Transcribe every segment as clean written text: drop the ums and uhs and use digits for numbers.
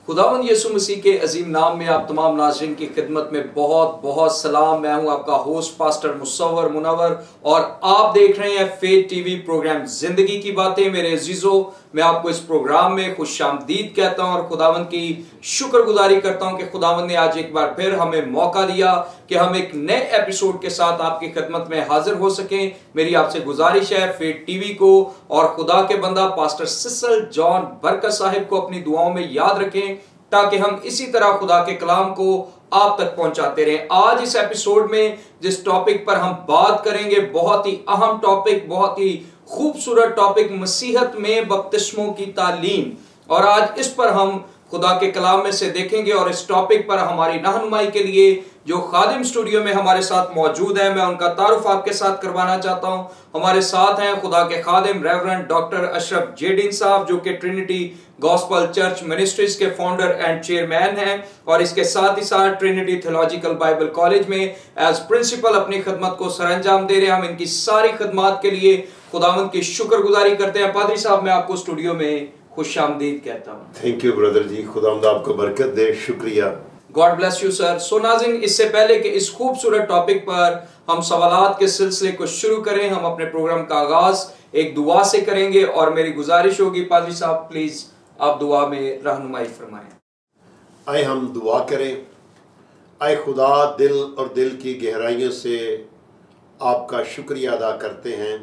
खुदावंद यीशु मसीह के अजीम नाम में आप तमाम नाज़रीन की खिदमत में बहुत बहुत सलाम। मैं हूं आपका होस्ट पास्टर मुसव्वर मुनव्वर और आप देख रहे हैं फेथ टीवी प्रोग्राम जिंदगी की बातें। मेरे अजीजों, मैं आपको इस प्रोग्राम में खुशामदीद कहता हूं और खुदावंद की शुक्रगुजारी करता हूं कि खुदावंद ने आज एक बार फिर हमें मौका दिया कि हम एक नए एपिसोड के साथ आपकी खिदमत में हाजिर हो सकें। मेरी आपसे गुजारिश है फेथ टीवी को और खुदा के बंदा पास्टर सिसल जॉन बरकत साहिब को अपनी दुआओं में याद रखें ताकि हम इसी तरह खुदा के कलाम को आप तक पहुंचाते रहें। आज इस एपिसोड में जिस टॉपिक पर हम बात करेंगे, बहुत ही अहम टॉपिक, बहुत ही खूबसूरत टॉपिक, मसीहत में बपतिस्मों की तालीम। और आज इस पर हम खुदा के कलाम में से देखेंगे और इस टॉपिक पर हमारी रहनुमाई के लिए जो खादिम स्टूडियो में हमारे साथ मौजूद है, मैं उनका तारुफ आपके साथ करवाना चाहता हूं। हमारे साथ हैं खुदा के खादिम रेवरेंड डॉक्टर अशरफ जेडिन साहब, जो कि ट्रिनिटी गॉस्पल चर्च मिनिस्ट्रीज के फाउंडर एंड चेयरमैन हैं और इसके साथ ही साथ ट्रिनिटी थियोलॉजिकल बाइबल कॉलेज में एज प्रिंसिपल अपनी खिदमत को सरअंजाम दे रहे हैं। हम इनकी सारी खिदमत के लिए खुदावंद की शुक्रगुजारी करते हैं। पादरी साहब, मैं आपको स्टूडियो में खुशामदीद कहता हूँ। थैंक यू ब्रदर जी, खुदावंद आपको बरकत दे, शुक्रिया। God bless you sir. So नाज़रीन, इससे पहले कि इस खूबसूरत टॉपिक पर हम सवालात के सिलसिले को शुरू करें, हम अपने प्रोग्राम का आगाज एक दुआ से करेंगे और मेरी गुजारिश होगी पादरी साहब प्लीज आप दुआ में रहनुमाई फरमाएं। आए हम दुआ करें। आए खुदा, दिल और दिल की गहराइयों से आपका शुक्रिया अदा करते हैं।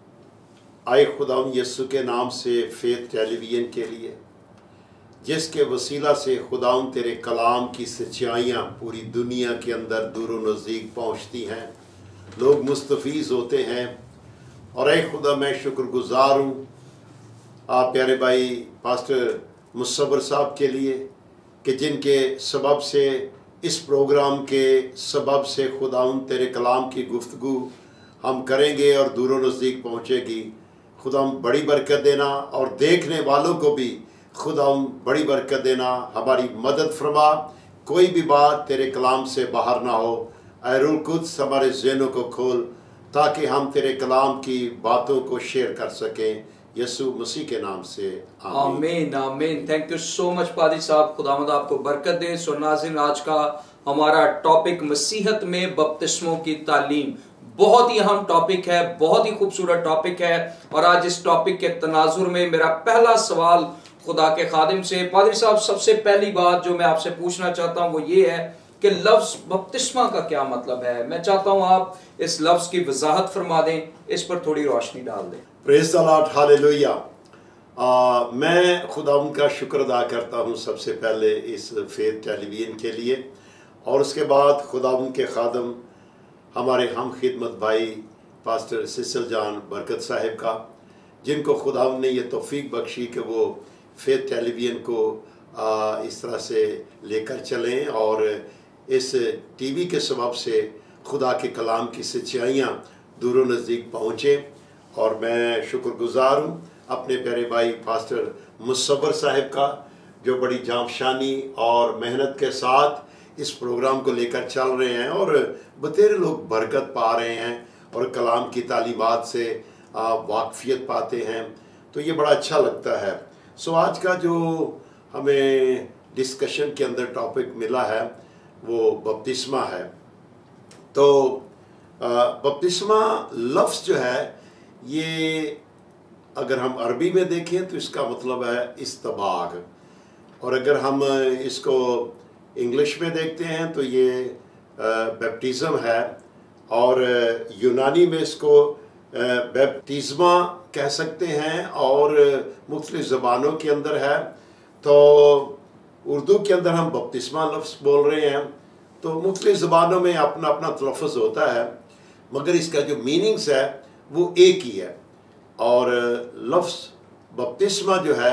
आए खुदावंद यीशु के नाम से फेथ टेलीविज़न के लिए, जिसके वसीला से खुदावंद तेरे कलाम की सच्चाइयाँ पूरी दुनिया के अंदर दूर नज़दीक पहुँचती हैं, लोग मुस्तफ़ीज़ होते हैं। और ऐ खुदा, मैं शुक्रगुजार हूँ आप प्यारे भाई पास्टर मुसव्वर साहब के लिए कि जिनके सबब से, इस प्रोग्राम के सबब से खुदावंद तेरे कलाम की गुफ्तगू हम करेंगे और दूर नज़दीक पहुँचेगी। खुदावंद बड़ी बरकत देना और देखने वालों को भी खुदावंद बड़ी बरकत देना, हमारी मदद फरमा। कोई भी बात तेरे कलाम से बाहर ना हो। ऐ रूह कुद्स, हमारे ज़हनों को खोल ताकि हम तेरे कलाम की बातों को शेयर कर सकें। यीशु मसीह के नाम से आमीन आमीन। थैंक यू सो मच पादरी साहब, खुदावंद आपको बरकत दे। सो नाज़रीन, आज का हमारा टॉपिक मसीहत में बपतिस्मों की तालीम बहुत ही अहम टॉपिक है, बहुत ही खूबसूरत टॉपिक है। और आज इस टॉपिक के तनाजुर में मेरा पहला सवाल खुदा के खादिम से, पादरी साहब, सबसे पहली बात जो मैं आपसे पूछना चाहता हूँ वो ये है कि लफ्ज़ बपतिस्मा का क्या मतलब है। मैं चाहता हूँ आप इस लफ्ज़ की वजाहत फरमा दें, इस पर थोड़ी रोशनी डाल दें। Praise the Lord, hallelujah. मैं खुदावंद का शुक्र अदा करता हूँ सबसे पहले इस फेथ टेलीविज़न के लिए, और उसके बाद खुदावंद के खादम हमारे हम खिदमत भाई पास्टर सिसल जॉन बरकत साहिब का, जिनको खुदावंद ने ये तौफीक बख्शी कि वो फेथ टेलीविज़न को इस तरह से लेकर चलें और इस टीवी के सबब से खुदा के कलाम की सच्चाइयाँ दूर नज़दीक पहुँचें। और मैं शुक्रगुजार हूँ अपने प्यारे भाई पास्टर मुसव्वर साहिब का, जो बड़ी जांफशानी और मेहनत के साथ इस प्रोग्राम को लेकर चल रहे हैं और बतेरे लोग बरकत पा रहे हैं और कलाम की तालीमात से वाकफियत पाते हैं, तो ये बड़ा अच्छा लगता है। सो आज का जो हमें डिस्कशन के अंदर टॉपिक मिला है वो बपतिस्मा है। तो बपतिस्मा लफ्ज़ जो है, ये अगर हम अरबी में देखें तो इसका मतलब है इस्तबाग, और अगर हम इसको इंग्लिश में देखते हैं तो ये बैप्टिज़म है, और यूनानी में इसको बैप्टिज़मा कह सकते हैं, और मुख्तलिफ ज़बानों के अंदर है। तो उर्दू के अंदर हम बपतिस्मा लफ्ज़ बोल रहे हैं, तो मुख्तलिफ ज़बानों में अपना अपना तलफ़्फ़ुज़ होता है, मगर इसका जो मीनिंग्स है वो एक ही है। और लफ्ज़ बपतिस्मा जो है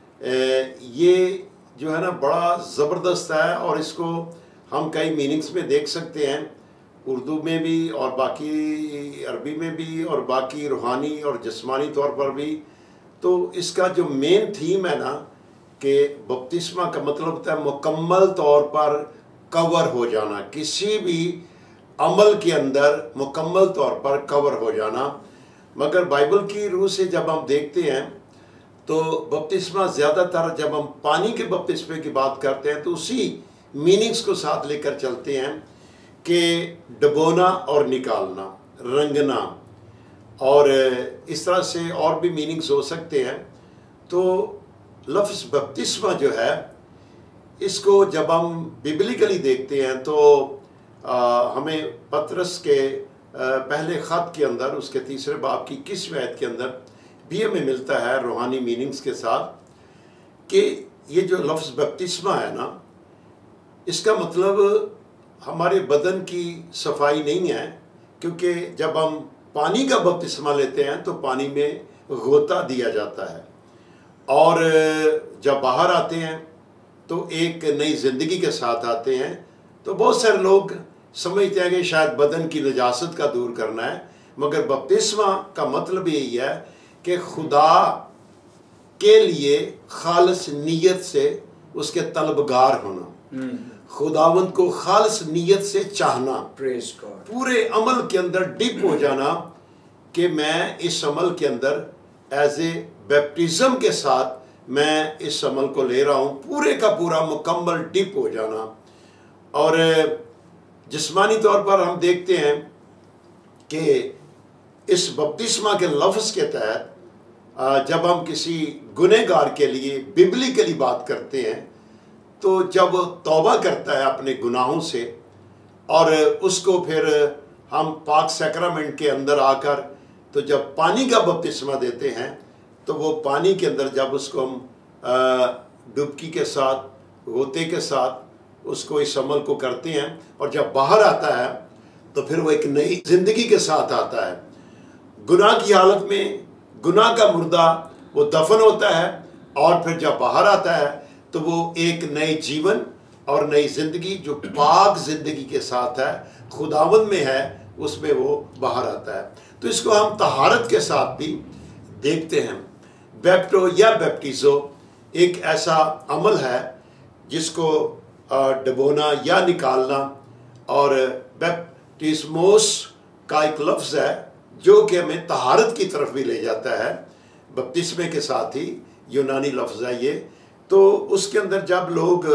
ये जो है ना बड़ा ज़बरदस्त है, और इसको हम कई मीनिंग्स में देख सकते हैं, उर्दू में भी और बाकी अरबी में भी और बाकी रूहानी और जिस्मानी तौर पर भी। तो इसका जो मेन थीम है ना कि बपतिस्मा का मतलब होता है मुकम्मल तौर पर कवर हो जाना, किसी भी अमल के अंदर मुकम्मल तौर पर कवर हो जाना। मगर बाइबल की रूह से जब हम देखते हैं तो बपतिस्मा ज़्यादातर जब हम पानी के बपतिस्मे की बात करते हैं तो उसी मीनिंग्स को साथ लेकर चलते हैं कि डबोना और निकालना, रंगना, और इस तरह से और भी मीनिंग्स हो सकते हैं। तो लफ्ज़ बपतिस्मा जो है, इसको जब हम बिब्लिकली देखते हैं तो हमें पतरस के पहले ख़त के अंदर उसके 3 बाब की 21वें आयत के अंदर भी हमें मिलता है रूहानी मीनिंग्स के साथ कि ये जो लफ्ज़ बपतिस्मा है ना, इसका मतलब हमारे बदन की सफाई नहीं है, क्योंकि जब हम पानी का बपतिस्मा लेते हैं तो पानी में गोता दिया जाता है, और जब बाहर आते हैं तो एक नई ज़िंदगी के साथ आते हैं। तो बहुत सारे लोग समझते हैं कि शायद बदन की नजासत का दूर करना है, मगर बपतिस्मा का मतलब यही है कि खुदा के लिए खालिस नीयत से उसके तलबगार होना, खुदावंद को खालिस नीयत से चाहना, पूरे अमल के अंदर डिप हो जाना कि मैं इस अमल के अंदर एज ए बैप्टिज्म के साथ मैं इस अमल को ले रहा हूँ, पूरे का पूरा मुकम्मल डिप हो जाना। और जिस्मानी तौर पर हम देखते हैं कि इस बपतिस्मा के लफ्ज़ के तहत जब हम किसी गुनहगार के लिए बिब्लिकली बात करते हैं तो जब तौबा करता है अपने गुनाहों से और उसको फिर हम पाक सैक्रामेंट के अंदर आकर तो जब पानी का बपतिस्मा देते हैं तो वो पानी के अंदर जब उसको हम डुबकी के साथ, गोते के साथ उसको इस अमल को करते हैं, और जब बाहर आता है तो फिर वो एक नई ज़िंदगी के साथ आता है। गुनाह की हालत में गुनाह का मुर्दा वो दफन होता है, और फिर जब बाहर आता है तो वो एक नए जीवन और नई ज़िंदगी जो पाक ज़िंदगी के साथ है, खुदावंद में है, उसमें वो बाहर आता है। तो इसको हम तहारत के साथ भी देखते हैं। बैप्टो या बैप्टिज़ो एक ऐसा अमल है जिसको डबोना या निकालना, और बैप्टिस्मोस का एक लफ्ज़ है जो कि हमें तहारत की तरफ भी ले जाता है। बपतिस्मे के साथ ही यूनानी लफ्ज़ है ये। तो उसके अंदर जब लोग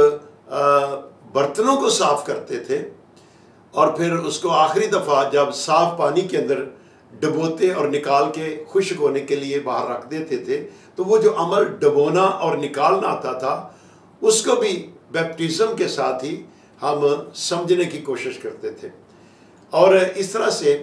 बर्तनों को साफ़ करते थे और फिर उसको आखिरी दफ़ा जब साफ़ पानी के अंदर डबोते और निकाल के खुश्क होने के लिए बाहर रख देते थे, तो वो जो अमल डबोना और निकालना आता था उसको भी बैप्टिज्म के साथ ही हम समझने की कोशिश करते थे। और इस तरह से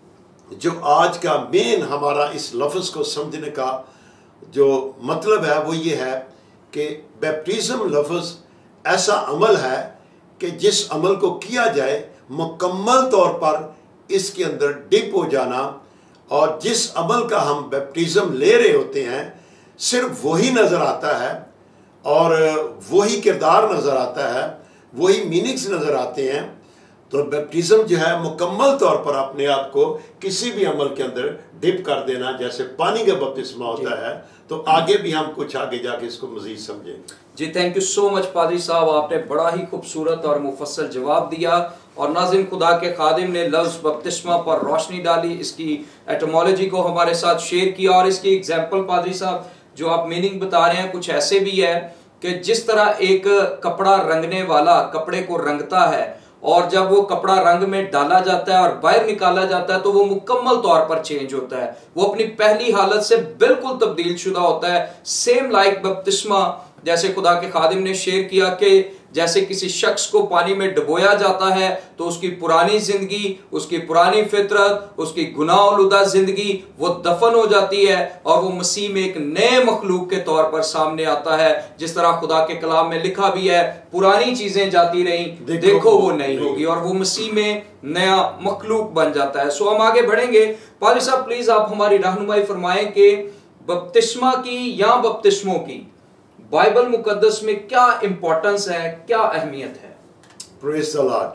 जो आज का मेन हमारा इस लफ्ज़ को समझने का जो मतलब है वो ये है कि बैप्टिज्म लफ्ज़ ऐसा अमल है कि जिस अमल को किया जाए मुकम्मल तौर पर इसके अंदर डिप हो जाना, और जिस अमल का हम बैप्टिज्म ले रहे होते हैं सिर्फ वही नज़र आता है और वही किरदार नज़र आता है, वही मीनिंग्स नज़र आते हैं। तो बैप्टिज्म जो है मुकम्मल तौर पर अपने आप को किसी भी अमल के अंदर डिप कर देना, जैसे पानी का बपतिस्मा होता है। तो आगे भी हम कुछ आगे जाके इसको मजीद समझेंगे। जी, थैंक यू सो मच पादरी साहब, आपने बड़ा ही खूबसूरत और मुफस्सल जवाब दिया, और नाज़रीन खुदा के खादिम ने लफ्ज़ बपतिस्मा पर रोशनी डाली, इसकी एटमोलॉजी को हमारे साथ शेयर किया, और इसकी एग्जाम्पल पादरी साहब जो आप मीनिंग बता रहे हैं कुछ ऐसे भी है कि जिस तरह एक कपड़ा रंगने वाला कपड़े को रंगता है और जब वो कपड़ा रंग में डाला जाता है और बाहर निकाला जाता है तो वो मुकम्मल तौर पर चेंज होता है, वो अपनी पहली हालत से बिल्कुल तब्दील शुदा होता है। सेम लाइक बपतिस्मा, जैसे खुदा के खादिम ने शेयर किया कि जैसे किसी शख्स को पानी में डुबोया जाता है तो उसकी पुरानी जिंदगी, उसकी पुरानी फितरत, उसकी गुनाह-उलूदा जिंदगी वो दफन हो जाती है और वो मसीह में एक नए मखलूक के तौर पर सामने आता है। जिस तरह खुदा के कलाम में लिखा भी है, पुरानी चीजें जाती रही, देखो वो नई होगी, और वो मसीह में नया मखलूक बन जाता है। सो हम आगे बढ़ेंगे। पादरी साहब प्लीज आप हमारी रहनुमाई फरमाएं कि बपतिस्मा की या बपतिस्मों की बाइबल मुकद्दस में क्या इंपॉर्टेंस है, क्या अहमियत है? Praise the Lord.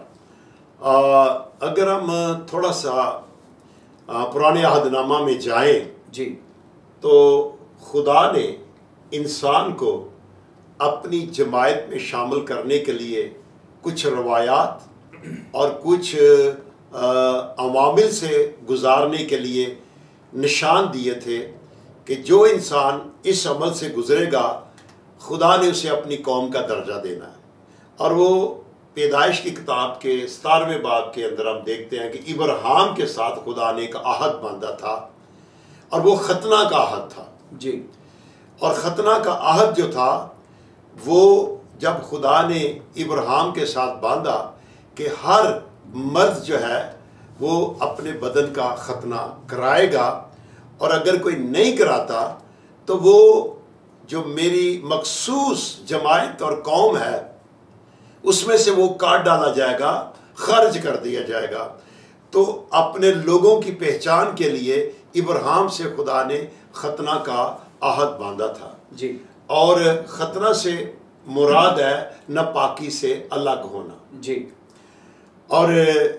अगर हम थोड़ा सा पुराने अहदनामा में जाएं जी, तो खुदा ने इंसान को अपनी जमायत में शामिल करने के लिए कुछ रवायात और कुछ अवामिल से गुजारने के लिए निशान दिए थे कि जो इंसान इस अमल से गुजरेगा खुदा ने उसे अपनी कौम का दर्जा देना है। और वो पैदाइश की किताब के 17वें बाब के अंदर हम देखते हैं कि इब्राहिम के साथ खुदा ने एक आहद बांधा था और वो खतना का आहद था जी। और खतना का आहद जो था वो जब खुदा ने इब्राहिम के साथ बांधा कि हर मर्द जो है वो अपने बदन का खतना कराएगा और अगर कोई नहीं कराता तो वो जो मेरी मखसूस जमायत और कौम है उसमें से वो काट डाला जाएगा, खर्च कर दिया जाएगा। तो अपने लोगों की पहचान के लिए इब्राहिम से खुदा ने खतना का आहद बांधा था जी। और खतना से मुराद है नापाकी से अलग होना जी। और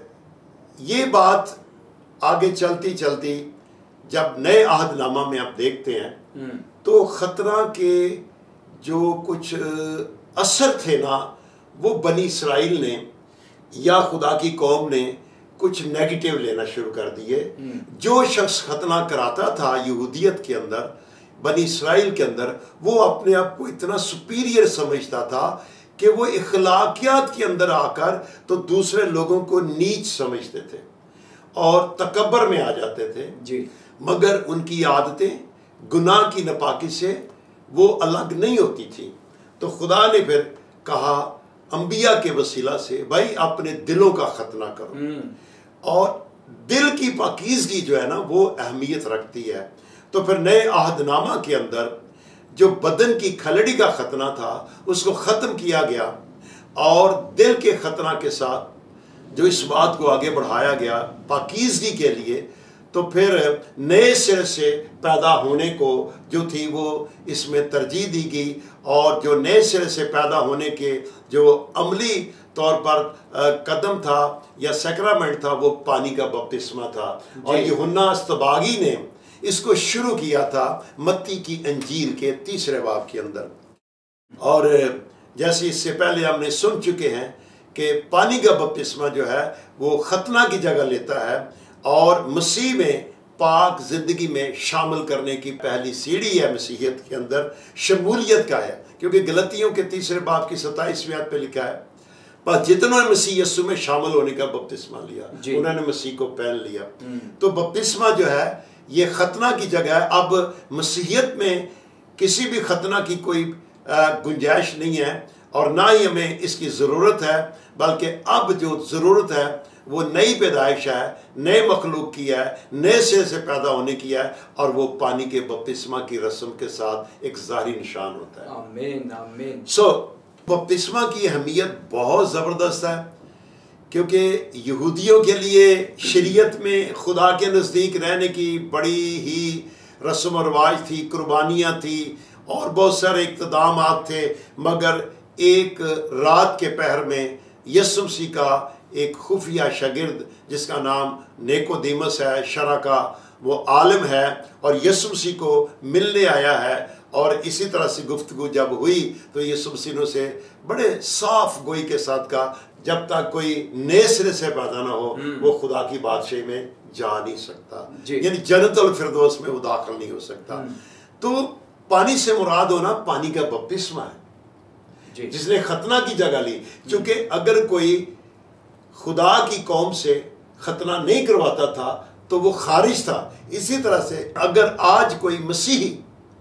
ये बात आगे चलती चलती जब नए अहदनामा में आप देखते हैं तो खतना के जो कुछ असर थे ना वो बनी इसराइल ने या खुदा की कौम ने कुछ नेगेटिव लेना शुरू कर दिए। जो शख्स खतना कराता था यहूदियत के अंदर, बनी इसराइल के अंदर, वो अपने आप को इतना सुपीरियर समझता था कि वो इखलाकियात के अंदर आकर तो दूसरे लोगों को नीच समझते थे और तकब्बर में आ जाते थे जी। मगर उनकी आदतें गुनाह की नापाकी से वो अलग नहीं होती थी। तो खुदा ने फिर कहा अंबिया के वसीला से, भाई अपने दिलों का खतना करो और दिल की पाकीज़गी जो है ना वो अहमियत रखती है। तो फिर नए अहदनामा के अंदर जो बदन की खलड़ी का खतना था उसको ख़त्म किया गया और दिल के खतना के साथ जो इस बात को आगे बढ़ाया गया पाकीज़गी के लिए, तो फिर नए सिरे से पैदा होने को जो थी वो इसमें तरजीह दी गई और जो नए सिरे से पैदा होने के जो अमली तौर पर कदम था या सैक्रामेंट था वो पानी का बपतिस्मा था। और यूहन्ना अस्तबागी ने इसको शुरू किया था मत्ती की अंजील के 3 बाब के अंदर। और जैसे इससे पहले हमने सुन चुके हैं कि पानी का बपतिस्मा जो है वो खतना की जगह लेता है और मसीह में पाक जिंदगी में शामिल करने की पहली सीढ़ी है मसीहियत के अंदर, शमूलियत का है। क्योंकि गलतियों के 3 बाब की 27वीं आयत पे लिखा है, पर जितनों ने मसीह यीशु में शामिल होने का बपतिस्मा लिया उन्होंने मसीह को पहन लिया। तो बपतिस्मा जो है ये खतना की जगह है। अब मसीहियत में किसी भी खतना की कोई गुंजाइश नहीं है और ना ही हमें इसकी ज़रूरत है, बल्कि अब जो ज़रूरत है वो नई पैदाइश है, नए मखलूक की है, नए सिरे से पैदा होने की है और वो पानी के बपतिस्मा की रस्म के साथ एक ज़ाहिरी निशान होता है। आमीन आमीन। बपतिस्मा की अहमियत बहुत ज़बरदस्त है क्योंकि यहूदियों के लिए शरीयत में खुदा के नज़दीक रहने की बड़ी ही रस्म और रिवाज थी, कुर्बानियाँ थी और बहुत सारे इक़्तिदामात थे। मगर एक रात के पहर में यीशु मसीह का एक खुफिया शागिर्द जिसका नाम निकोदेमुस है, शरा का वो आलिम है और यीशु मसीह को मिलने आया है। और इसी तरह से गुफ्तगू जब हुई तो यीशु मसीह ने उसे बड़े साफ गोई के साथ कहा, जब तक कोई नए सिरे से पैदा ना हो वो खुदा की बादशाही में जा नहीं सकता, यानी जन्नतुल फिरदौस में वो दाखिल नहीं हो सकता। तो पानी से मुराद होना पानी का बपतिस्मा है जिसने खतना की जगह ली। क्योंकि अगर कोई खुदा की कौम से खतना नहीं करवाता था तो वो खारिज था। इसी तरह से अगर आज कोई मसीही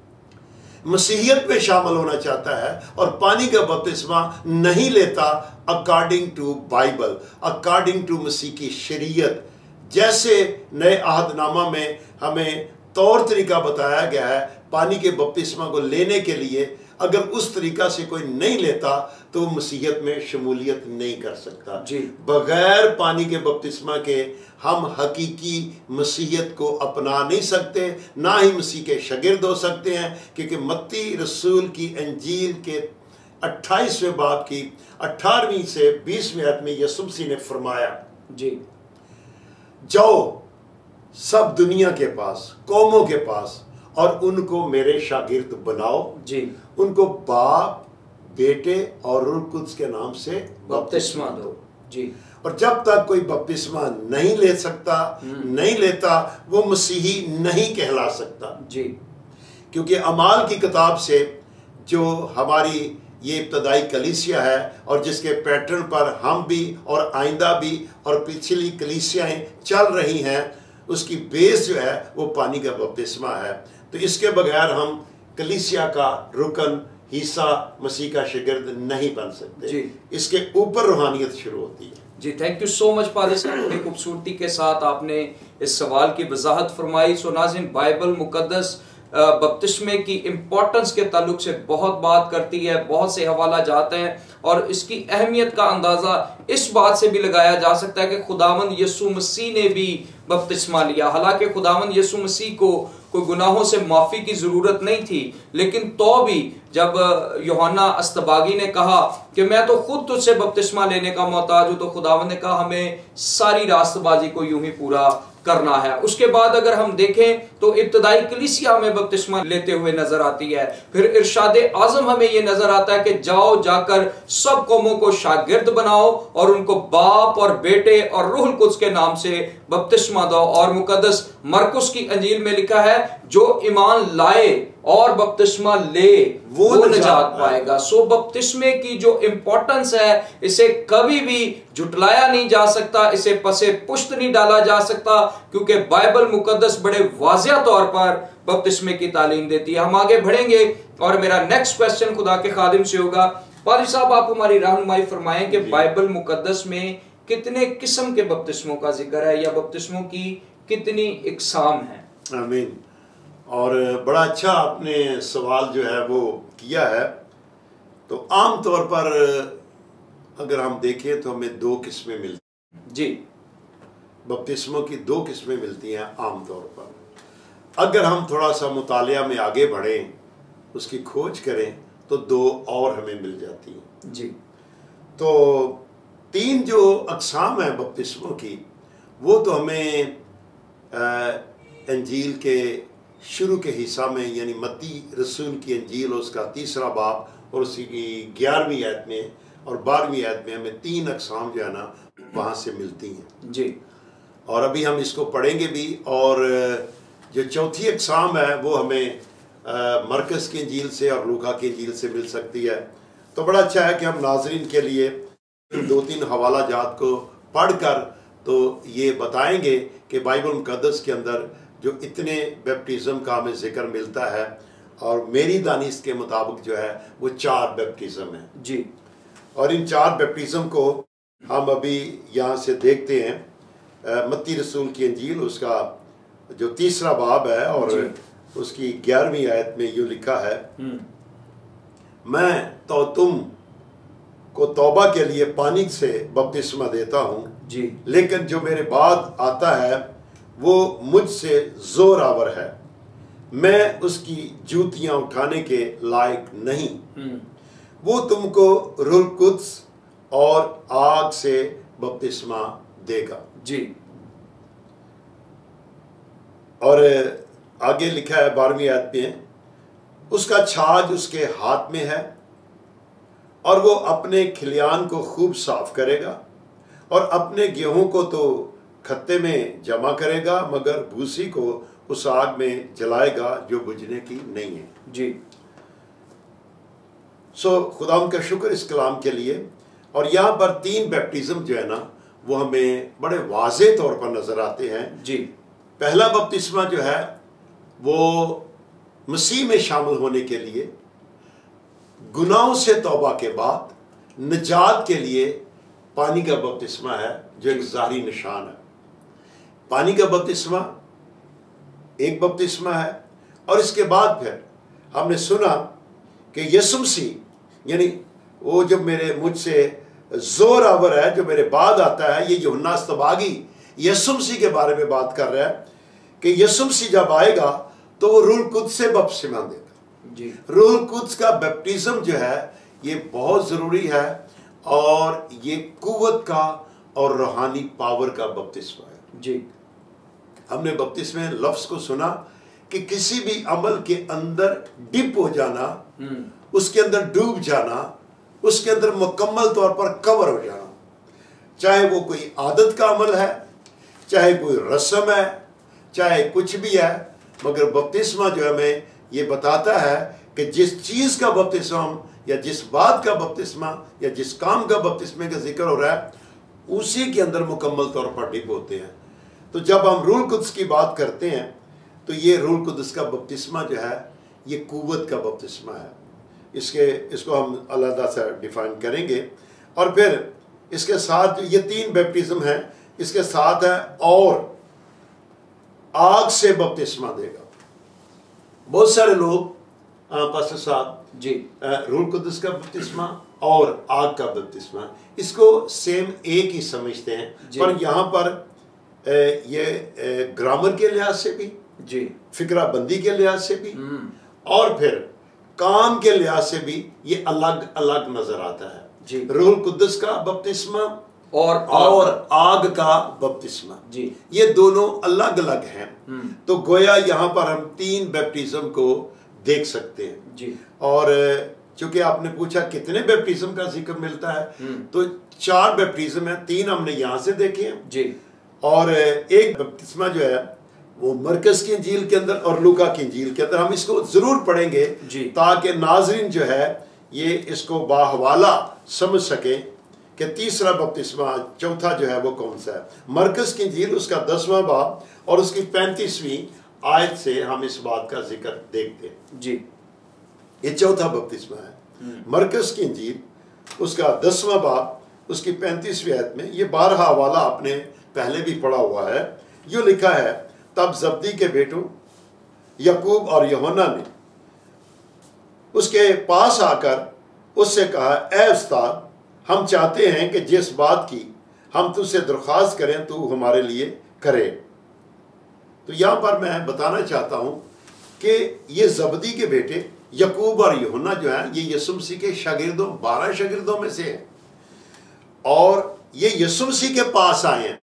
मसीहियत में शामिल होना चाहता है और पानी का बपतिस्मा नहीं लेता according to Bible, according to मसीह की शरीयत, जैसे नए अहदनामा में हमें तौर तरीका बताया गया है पानी के बपतिस्मा को लेने के लिए, अगर उस तरीका से कोई नहीं लेता तो मसीहियत में शमूलियत नहीं कर सकता। बगैर पानी के बपतिस्मा के हम हकीकी मसीहियत को अपना नहीं सकते, ना ही मसीह के शागिर्द हो सकते हैं। क्योंकि मत्ती रसूल की अंजील के 28वें बाब की 18वीं से 20वीं आयत में यीशु मसीह ने फरमाया, जाओ सब दुनिया के पास, कौमों के पास और उनको मेरे शागिर्द बनाओ, उनको बाप, बेटे और रूह कुद्स के नाम से बपतिस्मा दो। और जब तक कोई बपतिस्मा नहीं ले सकता, नहीं लेता, वो मसीही नहीं कहला सकता। क्योंकि अमाल की किताब से जो हमारी ये इब्तदाई कलीसिया है और जिसके पैटर्न पर हम भी और आइंदा भी और पिछली कलीसियाएं चल रही हैं, उसकी बेस जो है वो पानी का बपतिस्मा है। तो इसके बगैर हम कलीसिया का रुकन, हिस्सा, मसीह का शागिर्द नहीं बन सकते जी। इसके ऊपर रूहानियत शुरू होती है जी। थैंक यू सो मच पादरी साहब, बड़ी खूबसूरती के साथ आपने इस सवाल की वजाहत फरमाई। सो नाज़रीन, बाइबल मुकद्दस बपतिस्मे की इम्पोर्टेंस के ताल्लुक से बहुत बात करती है, बहुत से हवाला जाते हैं और इसकी अहमियत का अंदाजा इस बात से भी लगाया जा सकता है कि खुदावंद यीशु मसीह ने भी बपतिस्मा लिया। हालांकि खुदावंद यीशु मसीह को कोई गुनाहों से माफी की जरूरत नहीं थी, लेकिन तो भी जब यूहन्ना अस्तबागी ने कहा कि मैं तो खुद तुझसे बपतिस्मा लेने का मोहताज हूं, तो खुदावंद ने कहा हमें सारी रास्तबाजी को यूं ही पूरा करना है। उसके बाद अगर हम देखें तो इब्तदाई कलीसिया में बपतिस्मा लेते हुए नजर आती है। फिर इरशाद आजम हमें यह नजर आता है कि जाओ जाकर सब कौमों को शागिर्द बनाओ और उनको बाप और बेटे और रूहुल कुद्स के नाम से बपतिस्मा दो। और मुकद्दस मरकुस की अंजील में लिखा है जो ईमान लाए और बपतिस्मा ले वो निजात पाएगा। सो बपतिस्मे की जो इंपॉर्टेंस है इसे कभी भी जुटलाया नहीं जा सकता, इसे पसे पुष्ट नहीं डाला जा सकता, क्योंकि बाइबल मुकद्दस बड़े वाज़िया तौर पर बपतिस्मे की तालीम देती है। हम आगे बढ़ेंगे और मेरा नेक्स्ट क्वेश्चन खुदा के खादिम से होगा। पादरी साहब, आप हमारी रहनुमाई फरमाएं कि बाइबल मुकद्दस में कितने किस्म के बपतिस्मों का जिक्र है या बपतिस्मों की कितनी इकसाम है? आमीन। और बड़ा अच्छा आपने सवाल जो है वो किया है। तो आम तौर पर अगर हम देखें तो हमें दो किस्में मिलती हैं जी। बपतिस्मों की दो किस्में मिलती हैं आम तौर पर। अगर हम थोड़ा सा मुतालिया में आगे बढ़ें, उसकी खोज करें, तो दो और हमें मिल जाती हैं जी। तो तीन जो अक़साम हैं बपतिस्मों की, वो तो हमें अंजील के शुरू के हिस्सा में, यानी मत्ती रसूल की अंजील उसका 3रा बाब और उसी की 11वीं आयत में और 12वीं आयत में हमें तीन अक़साम जो है ना वहाँ से मिलती हैं जी। और अभी हम इसको पढ़ेंगे भी। और जो चौथी अक़साम है वो हमें मरकज़ की अंजील से और लूका की अंजील से मिल सकती है। तो बड़ा अच्छा है कि हम नाज़रीन के लिए 2-3 हवाला जात को पढ़कर तो ये बताएंगे कि बाइबल मुकद्दस के अंदर जो इतने बैप्टिज़म का हमें जिक्र मिलता है, और मेरी दानिश के मुताबिक जो है वो 4 बैप्टिज़म है जी। और इन 4 बैप्टिज़म को हम अभी यहाँ से देखते हैं। मत्ती रसूल की अंजील उसका जो 3रा बाब है और उसकी 11वीं आयत में यूँ लिखा है, मैं तो तुम को तौबा के लिए पानी से बपतिस्मा देता हूँ जी, लेकिन जो मेरे बाद आता है वो मुझसे जोरावर है, मैं उसकी जूतियां उठाने के लायक नहीं। वो तुमको रूहुल कुद्स और आग से बपतिस्मा देगा जी। और आगे लिखा है 12वीं आयत में, उसका छाज उसके हाथ में है और वो अपने खलियान को खूब साफ करेगा और अपने गेहूं को तो खत्ते में जमा करेगा, मगर भूसी को उस आग में जलाएगा जो बुझने की नहीं है जी। सो खुदा उनका शुक्र इस कलाम के लिए। और यहाँ पर 3 बैप्टिज्म जो है ना वो हमें बड़े वाज़े तौर पर नजर आते हैं जी। पहला बपतिस्मा जो है वो मसीह में शामिल होने के लिए, गुनाहों से तौबा के बाद निजात के लिए पानी का बपतिस्मा है जो एक ज़ाहिरी निशान है। पानी का बपतिस्मा एक बपतिस्मा है और इसके बाद फिर हमने सुना कि यीशु मसीह, यानी वो जब मेरे मुझसे जोरावर है जो मेरे बाद आता है, ये यूहन्ना अस्तबागी यीशु मसीह के बारे में बात कर रहा है कि यीशु मसीह जब आएगा तो वो रूहुल कुद्स से बपतिस्मा देगा जी। रूहुल कुद्स का बैप्टिज्म जो है ये बहुत ज़रूरी है और ये कुव्वत का और रूहानी पावर का बपतिस्मा है जी। हमने बपतिस्मे लफ्ज़ को सुना कि किसी भी अमल के अंदर डिप हो जाना, उसके अंदर डूब जाना, उसके अंदर मुकम्मल तौर पर कवर हो जाना, चाहे वो कोई आदत का अमल है, चाहे कोई रस्म है, चाहे कुछ भी है, मगर बपतिस्मा जो हमें ये बताता है कि जिस चीज़ का बपतिस्मा या जिस बात का बपतिस्मा या जिस काम का बपतिस्मे का जिक्र हो रहा है, उसी के अंदर मुकम्मल तौर पर डिप होते हैं। तो जब हम रूल कुद्स की बात करते हैं तो ये रूल कुद्स का बपतिस्मा जो है ये कुव्वत का बपतिस्मा है। इसको हम अलग से डिफाइन करेंगे। और फिर इसके साथ ये 3 बैप्टिज्म है, इसके साथ है और आग से बपतिस्मा देगा। बहुत सारे लोग पास्टर साहब जी रूल कुद्स का बपतिस्मा और आग का बपतिस्मा इसको सेम एक ही समझते हैं, पर यहाँ पर ये ग्रामर के लिहाज से भी जी, फिक्रा बंदी के लिहाज से भी और फिर काम के लिहाज से भी ये अलग अलग नजर आता है जी। रूल कुद्स का बपतिस्मा और आग का बपतिस्मा जी, ये दोनों अलग अलग हैं। तो गोया यहाँ पर हम 3 बैप्टिज्म को देख सकते हैं जी। और चूंकि आपने पूछा कितने बैप्टिज्म का जिक्र मिलता है, तो 4 बैप्टिज्म है, 3 हमने यहाँ से देखे हैं जी। और एक बपतिस्मा जो है वो मरकस की इंजील के अंदर और लूका की इंजील के अंदर, हम इसको जरूर पढ़ेंगे ताकि नाजरीन जो है ये इसको बाहवाला समझ सके कि तीसरा बपतिस्मा चौथा जो है वो कौन सा है। मरकस की इंजील उसका 10वां बाब और उसकी 35वीं आयत से हम इस बात का जिक्र देखते हैं जी। ये चौथा बपतिस्मा है मरकस की इंजील उसका 10वां बाब उसकी 35वीं आयत में। ये 12 हवाला आपने पहले भी पढ़ा हुआ है। यो लिखा है, तब जब्दी के बेटों याकूब और यूहन्ना ने उसके पास आकर उससे कहा, ऐ उस्ताद, हम चाहते हैं कि जिस बात की हम तुझसे दरख्वास्त करें तू हमारे लिए करे। तो यहाँ पर मैं बताना चाहता हूँ कि ये जब्दी के बेटे याकूब और यूहन्ना जो है ये यीशु मसीह के शागिर्दों 12 शागिर्दों में से हैं और ये यीशु मसीह के पास आए हैं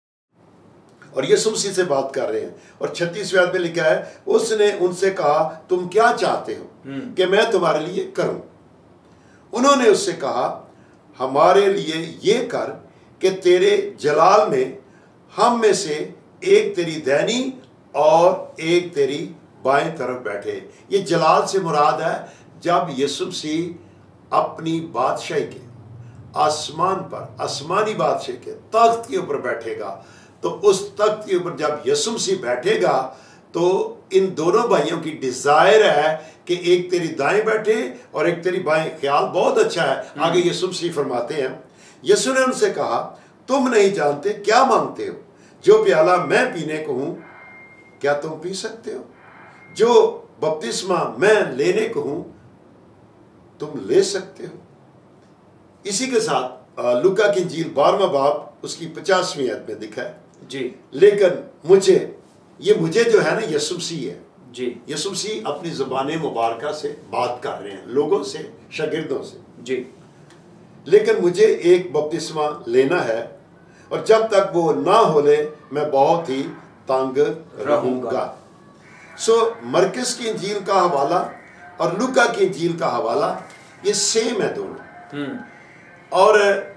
और यीशु मसीह से बात कर रहे हैं। और 36वें आयत में लिखा है, उसने उनसे कहा, तुम क्या चाहते हो कि मैं तुम्हारे लिए करूं? उन्होंने उससे कहा, हमारे लिए ये कर कि तेरे जलाल में हम में से एक तेरी दैनी और एक तेरी बाएं तरफ बैठे। ये जलाल से मुराद है जब यीशु मसीह अपनी बादशाही के आसमान पर आसमानी बादशाह के तख्त के ऊपर बैठेगा, तो उस तख्त के ऊपर जब यीशु मसीह बैठेगा तो इन दोनों भाइयों की डिजायर है कि एक तेरी दाएं बैठे और एक तेरी बाएं। ख्याल बहुत अच्छा है। आगे यीशु मसीह फरमाते हैं, यीशु ने उनसे कहा, तुम नहीं जानते क्या मांगते हो। जो प्याला मैं पीने को हूं क्या तुम पी सकते हो? जो बपतिस्मा मैं लेने को हूं तुम ले सकते हो? इसी के साथ लूका की इंजील 12वां बाब उसकी 50वीं आयत में लिखा है जी। लेकिन मुझे जो है ना यीशु मसीह है जी। यीशु मसीह अपनी ज़ुबान मुबारका से बात कर रहे हैं लोगों से, शागिर्दों से जी। लेकिन मुझे एक बपतिस्मा लेना है और जब तक वो ना हो ले मैं बहुत ही तंग रहूंगा। सो मरकस की इंजील का हवाला और लूका की इंजील का हवाला ये सेम है दोनों। और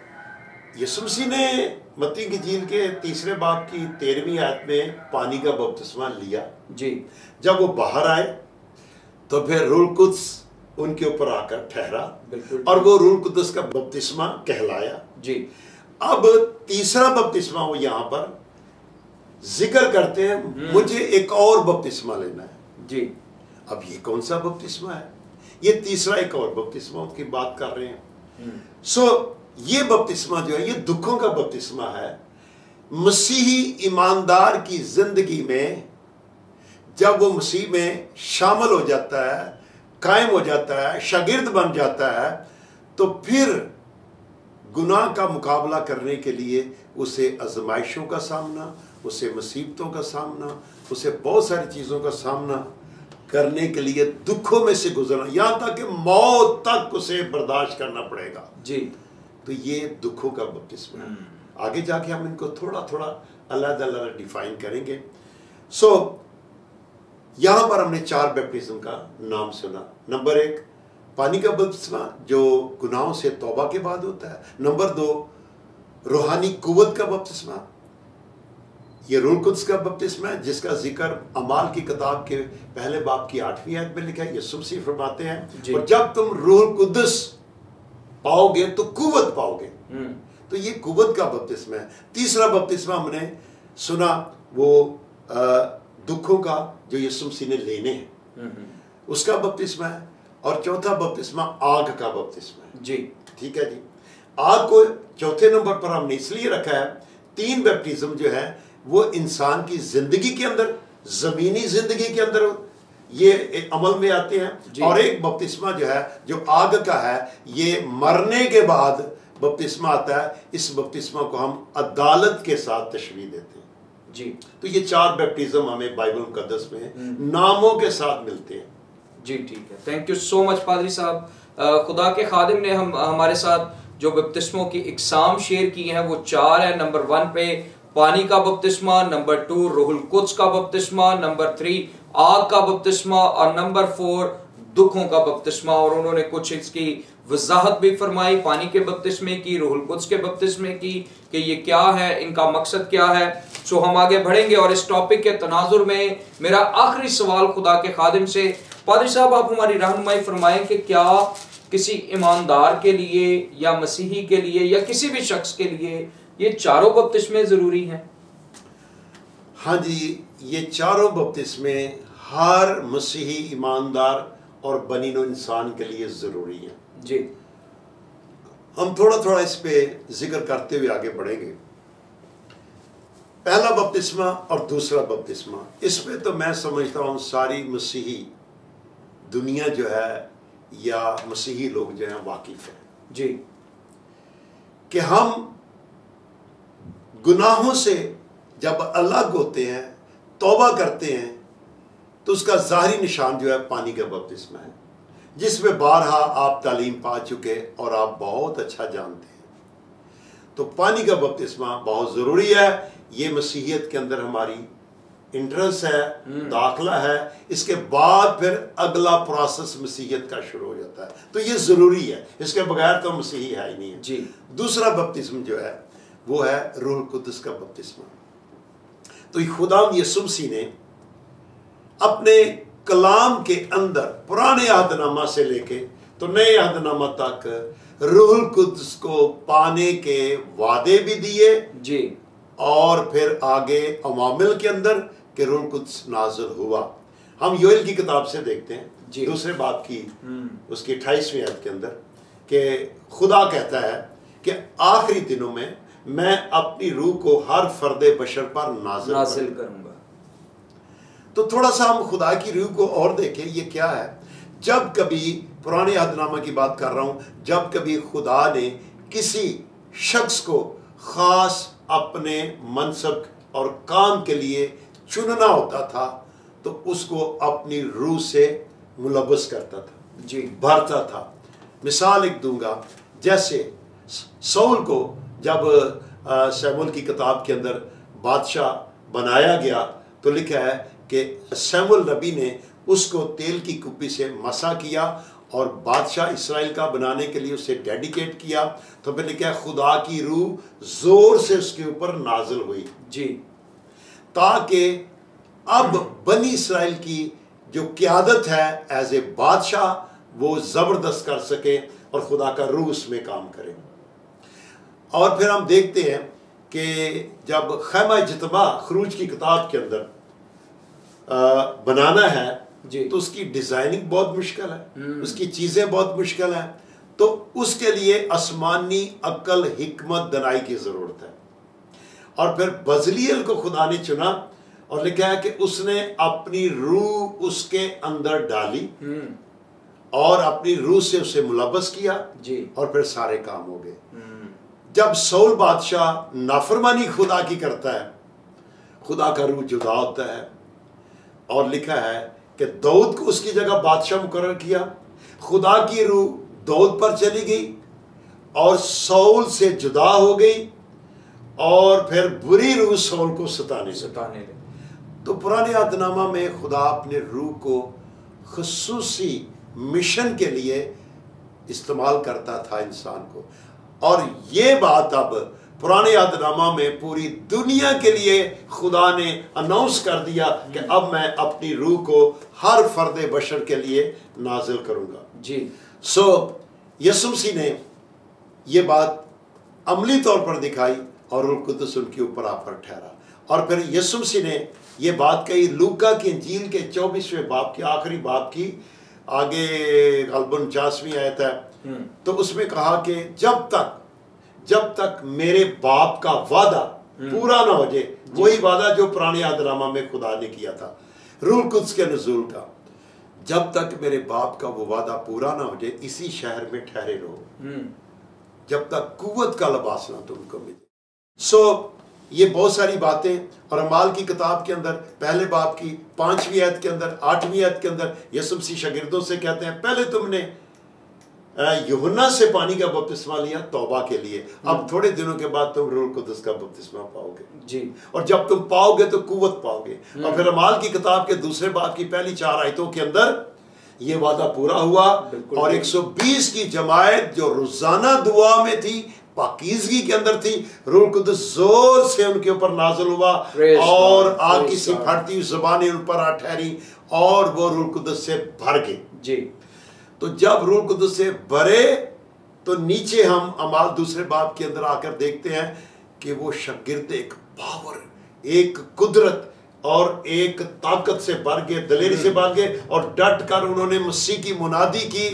यीशु मसीह ने मत्ती की इंजील के 3 बाब की 13वीं आयत में पानी का बपतिस्मा लिया जी। जब वो बाहर आए तो फिर रूल कुद्स उनके ऊपर आकर ठहरा और वो रूल कुद्स का बपतिस्मा कहलाया जी। अब तीसरा बपतिस्मा वो यहाँ पर जिक्र करते हैं, मुझे एक और बपतिस्मा लेना है जी। अब ये कौन सा बपतिस्मा है? ये तीसरा एक और बपतिस्मा की बात कर रहे हैं। सो ये बपतिस्मा जो है ये दुखों का बपतिस्मा है। मसीही ईमानदार की जिंदगी में जब वो मसीह में शामिल हो जाता है, कायम हो जाता है, शागिर्द बन जाता है, तो फिर गुनाह का मुकाबला करने के लिए उसे आजमाइशों का सामना, उसे मुसीबतों का सामना, उसे बहुत सारी चीज़ों का सामना करने के लिए दुखों में से गुजरना, यहाँ तक कि मौत तक उसे बर्दाश्त करना पड़ेगा जी। तो ये दुखों का बपतिस्मा है। आगे जाके हम इनको थोड़ा थोड़ा अलग अलग डिफाइन करेंगे। सो यहाँ पर हमने 4 बैप्टिज्म का नाम सुना। नंबर 1 पानी का बपतिस्मा जो गुनाहों से तौबा के बाद होता है। नंबर 2 रूहानी कुव्वत का बपतिस्मा, ये रूह कुद्स का बपतिस्मा है जिसका जिक्र अमाल की किताब के पहले बाब की 8वीं आयत में लिखा है। यीशु मसीह फरमाते हैं और जब तुम रूह कुद्स पाओगे तो कुव्वत पाओगे। तो ये कुव्वत का बपतिस्मा है। तीसरा बपतिस्मा हमने सुना वो दुखों का जो यीशु मसीह ने लेने हैं उसका बपतिस्मा है। और चौथा बपतिस्मा आग का बपतिस्मा है। जी ठीक है जी। आग को चौथे नंबर पर हमने इसलिए रखा है, 3 बैप्टिज्म जो है वो इंसान की जिंदगी के अंदर, जमीनी जिंदगी के अंदर ये अमल में आते हैं, और एक बपतिस्मा जो है जो आग का है ये मरने के बाद बपतिस्मा आता है। इस बपतिस्मा को हम अदालत के साथ तशबीह देते हैं जी। तो ये 4 बैप्टिज्म हमें बाइबल मुकद्दस में नामों के साथ मिलते हैं जी। ठीक है, थैंक यू सो मच पादरी साहब। खुदा के खादिम ने हमारे साथ जो बपतिस्मों की इकसाम शेयर की हैं वो 4 है। नंबर 1 पे पानी का बपतिस्मा, नंबर 2 रूहुल कुद्स का बपतिस्मा, नंबर 3 आग का बपतिस्मा और नंबर 4 दुखों का बपतिस्मा। और उन्होंने कुछ इसकी वजाहत भी फरमाई, पानी के बपतिस्मे की, रूहुल कुद्स के बपतिस्मे की, कि ये क्या है, इनका मकसद क्या है। सो हम आगे बढ़ेंगे और इस टॉपिक के तनाजुर में मेरा आखिरी सवाल खुदा के खादिम से, पादरी साहब आप हमारी रहनुमाई फरमाएं कि क्या किसी ईमानदार के लिए या मसीही के लिए या किसी भी शख्स के लिए ये चारों बपतिस्मे जरूरी हैं? हाँ जी, ये चारों बपतिस्मे हर मसीही ईमानदार और बनीनो इंसान के लिए जरूरी हैं जी। हम थोड़ा थोड़ा इस पे जिक्र करते हुए आगे बढ़ेंगे। पहला बपतिस्मा और दूसरा बपतिस्मा, इसमें तो मैं समझता हूँ सारी मसीही दुनिया जो है या मसीही लोग जो हैं वाकिफ है जी, कि हम गुनाहों से जब अलग होते हैं, तौबा करते हैं, तो उसका ज़ाहिरी निशान जो है पानी का बपतिस्मा है, जिसमें बारहा आप तालीम पा चुके और आप बहुत अच्छा जानते हैं। तो पानी का बपतिस्मा बहुत ज़रूरी है। ये मसीहियत के अंदर हमारी इंटरेस्ट है, दाखला है। इसके बाद फिर अगला प्रोसेस मसीहियत का शुरू हो जाता है। तो ये ज़रूरी है, इसके बगैर तो मसीही है ही नहीं है जी। दूसरा बपतिस्म जो है वो है रूह कुद्स का बपतिस्मा। तो खुदाम यीशु मसीह ने अपने कलाम के अंदर पुराने अहदनामा से लेके तो नए अहदनामा तक रूह कुद्स को पाने के वादे भी दिए जी, और फिर आगे अवामिल के अंदर कि रूह कुद्स नाज़िल हुआ। हम योएल की किताब से देखते हैं दूसरे बाब की उसकी 28वीं आयत के अंदर कि खुदा कहता है कि आखिरी दिनों में मैं अपनी रूह को हर फर्दे बशर पर नाज़िल करूंगा। तो थोड़ा सा हम खुदा की रूह को और देखें, ये क्या है। जब कभी पुराने अहदनामा की बात कर रहा हूं, जब कभी खुदा ने किसी शख्स को खास अपने मनसब और काम के लिए चुनना होता था तो उसको अपनी रूह से मुलब्बस करता था जी, भरता था। मिसाल एक दूंगा, जैसे सौल को जब शमूएल की किताब के अंदर बादशाह बनाया गया तो लिखा है कि शमूएल नबी ने उसको तेल की कुप्पी से मसा किया और बादशाह इस्राएल का बनाने के लिए उसे डेडिकेट किया। तो फिर लिखा है खुदा की रूह जोर से उसके ऊपर नाजिल हुई जी, ताकि अब बनी इस्राएल की जो क़यादत है एज ए बादशाह वो ज़बरदस्त कर सके और खुदा का रूह उसमें काम करे। और फिर हम देखते हैं कि जब खैमा इज्तिमा खरूज की किताब के अंदर बनाना है तो उसकी डिज़ाइनिंग बहुत मुश्किल है, उसकी चीज़ें बहुत मुश्किल हैं। तो उसके लिए आसमानी अक्ल, हिकमत, दनाई की ज़रूरत है। और फिर बजलीएल को खुदा ने चुना और लिखा है कि उसने अपनी रूह उसके अंदर डाली और अपनी रूह से उसे मुलब्बस किया जी, और फिर सारे काम हो गए। जब सौल बादशाह नाफरमानी खुदा की करता है, खुदा का रूह जुदा होता है और लिखा है कि दाऊद को उसकी जगह बादशाह मुकर्रर किया। खुदा की रूह दाऊद पर चली गई और सौल से जुदा हो गई और फिर बुरी रूह सौल को सताने लगी। तो पुराने अहदनामा में खुदा अपने रूह को खुसूसी मिशन के लिए इस्तेमाल करता था इंसान को। और ये बात अब पुराने यादनामा में पूरी दुनिया के लिए खुदा ने अनाउंस कर दिया कि अब मैं अपनी रूह को हर फर्द बशर के लिए नाजिल करूंगा जी। सो यीशु मसीह ने ये बात अमली तौर पर दिखाई और रूह कुद्दुस उनके ऊपर आकर ठहरा। और फिर यीशु मसीह ने ये बात कही लूका की इंजील के 24वें बाब की आखिरी बाब की आगे गलबन 49वीं आयत है, तो उसमें कहा कि जब तक मेरे बाप का वादा पूरा ना हो जाए, वही वादा जो पुराने यादनामा में खुदा ने किया था रूह कुद्स के नुज़ूल का, जब तक मेरे बाप का वो वादा पूरा ना हो जाए इसी शहर में ठहरे रहो जब तक कुव्वत का लिबास ना तुमको मिले। सो ये बहुत सारी बातें, और अमाल की किताब के अंदर पहले बाब की 5वीं आयत के अंदर 8वीं आयत के अंदर यीशु मसीह शागिर्दों से कहते हैं पहले तुमने यूहन्ना से पानी का बपतिस्मा लिया तौबा के लिए, अब थोड़े दिनों के बाद तुम रूह कुद्दुस का बपतिस्मा पाओगे जी, और जब तुम पाओगे तो कुव्वत पाओगे। और फिर अमाल की किताब के दूसरे बाब की पहली 4 आयतों के अंदर ये वादा पूरा हुआ और 120 की जमायत जो रोजाना दुआ में थी, पाकीज़गी के अंदर थी, रूह कुद्दुस जोर से उनके ऊपर नाज़िल हुआ और आग की सी फटती हुई ज़बानें उन पर आ ठहरी और वो रूह कुद्दुस से भर गए जी। तो जब रूह कुद्दुस से भरे तो नीचे हम अमाल दूसरे बाब के अंदर आकर देखते हैं कि वो शागिर्द एक पावर, एक कुदरत और एक ताकत से भर गए, दलेरी से भर गए और डट कर उन्होंने मसीह की मुनादी की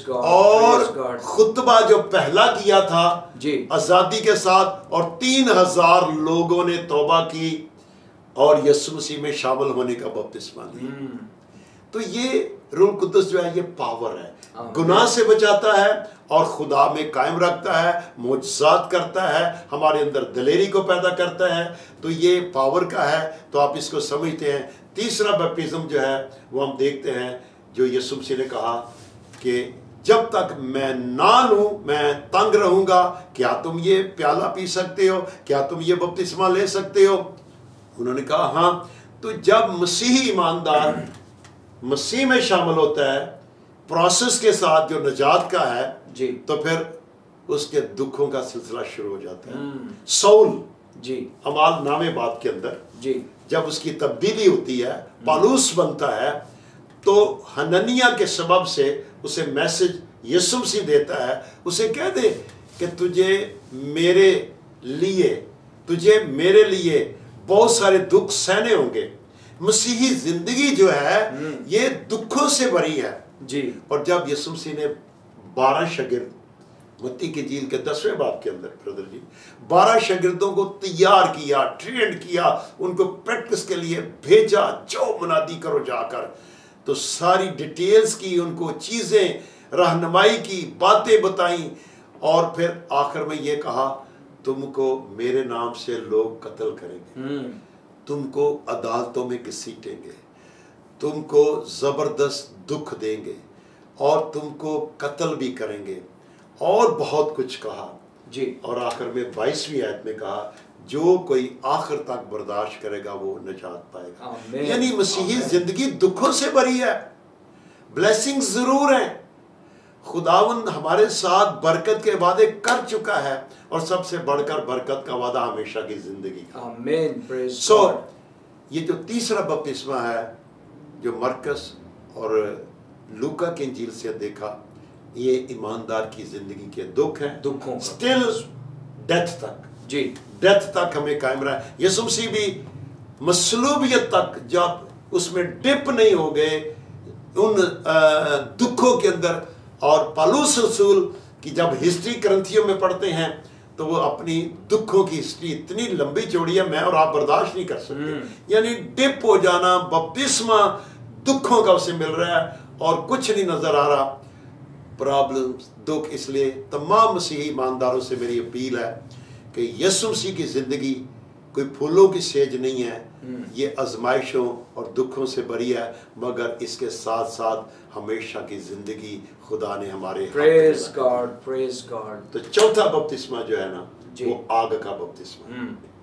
और खुतबा जो पहला किया था आजादी के साथ, और 3000 लोगों ने तौबा की और यीशु मसीह में शामिल होने का बपतिस्मा लिया। तो ये रूह कुद्दुस जो है ये पावर है, गुनाह से बचाता है और खुदा में कायम रखता है, मुअज्जिज़ात करता है, हमारे अंदर दलेरी को पैदा करता है। तो ये पावर का है, तो आप इसको समझते हैं। तीसरा बैप्टिज्म जो है वो हम देखते हैं जो यीशु मसीह ने कहा कि जब तक मैं ना लूं मैं तंग रहूंगा, क्या तुम ये प्याला पी सकते हो, क्या तुम ये बपतिस्मा ले सकते हो? उन्होंने कहा हाँ। तो जब मसीही ईमानदार मसीह में शामिल होता है प्रोसेस के साथ जो नजात का है जी, तो फिर उसके दुखों का सिलसिला शुरू हो जाता है। सौल जी अमाल नामे बात के अंदर जी जब उसकी तब्दीली होती है, पालूस बनता है, तो हननिया के सबब से उसे मैसेज यीशु मसीह देता है, उसे कह दे कि तुझे मेरे लिए बहुत सारे दुख सहने होंगे। मसीही जिंदगी जो है ये दुखों से भरी है जी। और जब यीशु मसीह ने 12 शागिर्द मत्ती की इंजील के 10वें बाब के अंदर ब्रदर जी 12 शागिर्दों को तैयार किया, ट्रेंड किया, उनको प्रैक्टिस के लिए भेजा, जो मुनादी करो जाकर, तो सारी डिटेल्स की, उनको चीजें रहनुमाई की, बातें बताई और फिर आखिर में ये कहा तुमको मेरे नाम से लोग कत्ल करेंगे, तुमको अदालतों में घसीटेंगे, तुमको जबरदस्त दुख देंगे और तुमको कत्ल भी करेंगे और बहुत कुछ कहा जी। और आखिर में 22वीं आयत में कहा जो कोई आखिर तक बर्दाश्त करेगा वो निजात पाएगा। यानी मसीही जिंदगी दुखों से भरी है, ब्लेसिंग्स जरूर हैं, खुदावंद हमारे साथ बरकत के वादे कर चुका है और सबसे बढ़कर बरकत का वादा हमेशा की जिंदगी का। आमीन। सो ये जो तीसरा बपतिस्मा है जो मरकस और लूका के इंजील से देखा, ये ईमानदार की जिंदगी के दुख हैं, दुखों स्टिल डेथ तक जी, डेथ तक हमें कायम रहा। यीशु मसीह भी मसलूबियत तक जब उसमें डिप नहीं हो गए उन दुखों के अंदर, और पौलुस रसूल की जब हिस्ट्री ग्रंथियों में पढ़ते हैं तो वो अपनी दुखों की हिस्ट्री इतनी लंबी चौड़ी है मैं और आप बर्दाश्त नहीं कर सकते। यानी डिप हो जाना, बपतिस्मा दुखों का उसे मिल रहा है और कुछ नहीं नजर आ रहा, प्रॉब्लम दुख। इसलिए तमाम मसीही ईमानदारों से मेरी अपील है कि यीशु मसीह की जिंदगी कोई फूलों की सेज नहीं है, ये आजमाइशों और दुखों से भरी है, मगर इसके साथ साथ हमेशा की जिंदगी खुदा ने हमारे प्रेज गॉड, प्रेज गॉड। तो चौथा बपतिस्मा जो है ना वो आग का बपतिस्मा।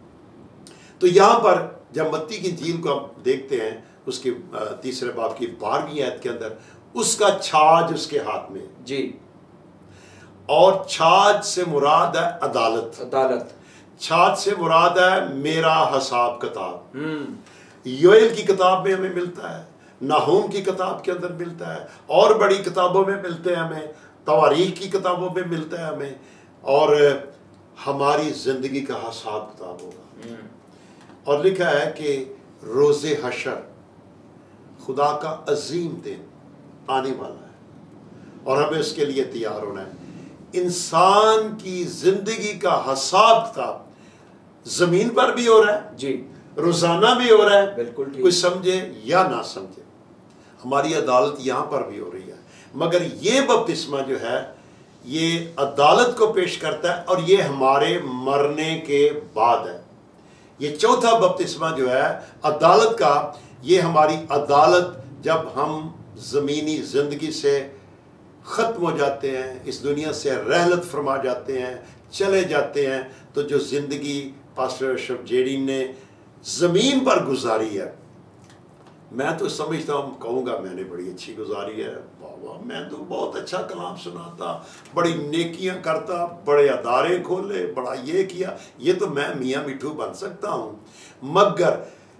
तो यहाँ पर जब मत्ती की इंजील को हम देखते हैं उसके तीसरे बाब की 12वीं आयत के अंदर, उसका छाज उसके हाथ में जी, और छाज से मुराद है अदालत। अदालत छात से मुराद है मेरा हिसाब किताब। योएल की किताब में हमें मिलता है, नाहूम की किताब के अंदर मिलता है, और बड़ी किताबों में मिलते हैं हमें, तवारीख की किताबों में मिलता है हमें, और हमारी जिंदगी का हिसाब किताब होगा। और लिखा है कि रोज़े हशर, खुदा का अजीम दिन आने वाला है और हमें उसके लिए तैयार होना है। इंसान की जिंदगी का हिसाब किताब जमीन पर भी हो रहा है जी, रोजाना भी हो रहा है, बिल्कुल ठीक। कोई समझे या ना समझे, हमारी अदालत यहां पर भी हो रही है। मगर ये बपतिस्मा जो है ये अदालत को पेश करता है और ये हमारे मरने के बाद है। ये चौथा बपतिस्मा जो है अदालत का, ये हमारी अदालत जब हम जमीनी जिंदगी से खत्म हो जाते हैं, इस दुनिया से रहलत फरमा जाते हैं, चले जाते हैं, तो जो जिंदगी पास्टर अशरफ जेडी ने जमीन पर गुजारी है, मैं तो समझता हूँ, कहूँगा मैंने बड़ी अच्छी गुजारी है। बाबा मैं तो बहुत अच्छा कलाम सुनाता, बड़ी नेकियां करता, बड़े अदारे खोले, बड़ा ये किया, ये तो मैं मियाँ मिठू बन सकता हूँ। मगर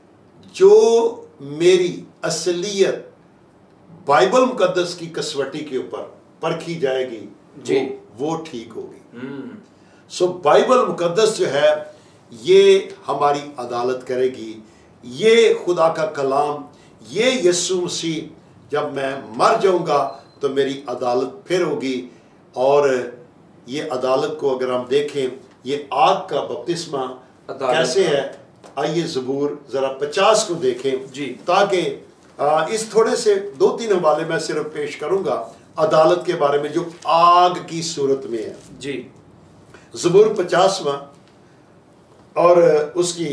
जो मेरी असलियत बाइबल मुकद्दस की कसवटी के ऊपर परखी जाएगी जी, वो ठीक होगी। सो बाइबल मुकद्दस जो है ये हमारी अदालत करेगी। ये खुदा का कलाम, ये यीशु मसीह, जब मैं मर जाऊंगा तो मेरी अदालत फिर होगी। और ये अदालत को अगर हम देखें, ये आग का बपतिस्मा कैसे है, आइए ज़बूर जरा 50 को देखें जी, ताकि इस थोड़े से 2-3 हवाले मैं सिर्फ पेश करूंगा अदालत के बारे में जो आग की सूरत में है जी। ज़बूर 50वां और उसकी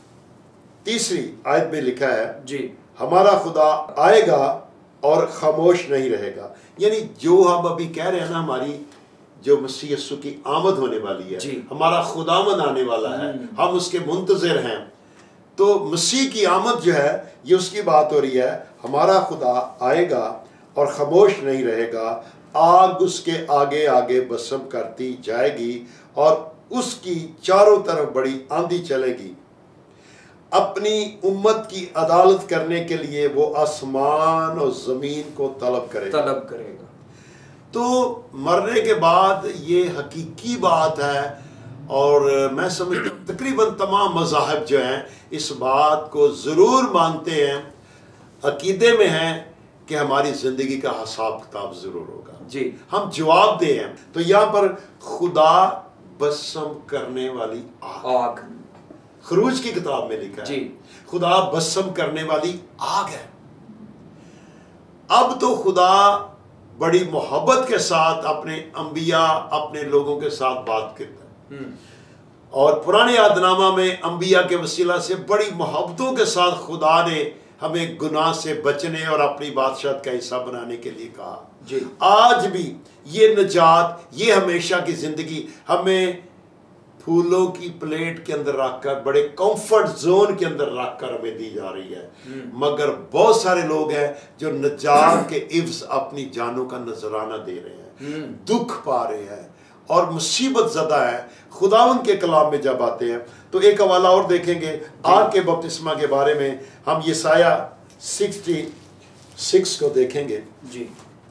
3री आयत में लिखा है जी, हमारा खुदा आएगा और खामोश नहीं रहेगा। यानी जो हम अभी कह रहे हैं ना, हमारी जो मसीह यीशु की आमद होने वाली है, हमारा खुदावंद आने वाला है, हम उसके मुंतज़िर हैं। तो मसीह की आमद जो है ये उसकी बात हो रही है, हमारा खुदा आएगा और खामोश नहीं रहेगा, आग उसके आगे आगे बसम करती जाएगी और उसकी चारों तरफ बड़ी आंधी चलेगी। अपनी उम्मत की अदालत करने के लिए वो आसमान और जमीन को तलब करेगा। तो मरने के बाद ये हकीकी बात है। और मैं समझता हूँ तकरीबन तमाम मज़ाहब जो हैं इस बात को ज़रूर मानते हैं, अकीदे में हैं कि हमारी ज़िंदगी का हिसाब किताब ज़रूर होगा जी, हम जवाब दें हैं। तो यहाँ पर खुदा बसम करने वाली आग, खरूज की किताब में लिखा है जी, खुदा बसम करने वाली आग है। अब तो खुदा बड़ी मोहब्बत के साथ अपने अंबिया, अपने लोगों के साथ बात करता है। और पुराने यादनामा में अंबिया के वसीला से बड़ी मोहब्बतों के साथ खुदा ने हमें गुनाह से बचने और अपनी बादशाहत का हिस्सा बनाने के लिए कहा जी। आज भी ये नजात, ये हमेशा की जिंदगी हमें फूलों की प्लेट के अंदर रखकर, बड़े कंफर्ट जोन के अंदर रखकर हमें दी जा रही है। मगर बहुत सारे लोग हैं जो नजात के इव्स अपनी जानों का नजराना दे रहे हैं, दुख पा रहे हैं और मुसीबत ज़दा है। खुदावंद के कलाम में जब आते हैं तो एक हवाला और देखेंगे आग के बपतिस्मा के बारे में। हम यसाया 66 को देखेंगे जी,